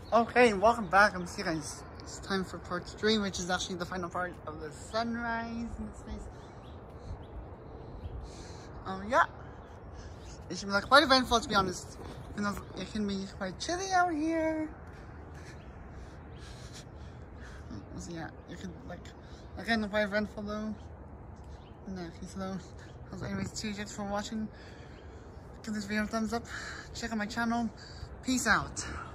Okay, welcome back. I'm here, guys. It's time for part 3, which is actually the final part of the sunrise in this place. Yeah. It should be like quite eventful, to be honest. Even though it can be quite chilly out here. So yeah, it could like again quite eventful though. No, so anyways, cheers for watching. Give this video a thumbs up. Check out my channel. Peace out.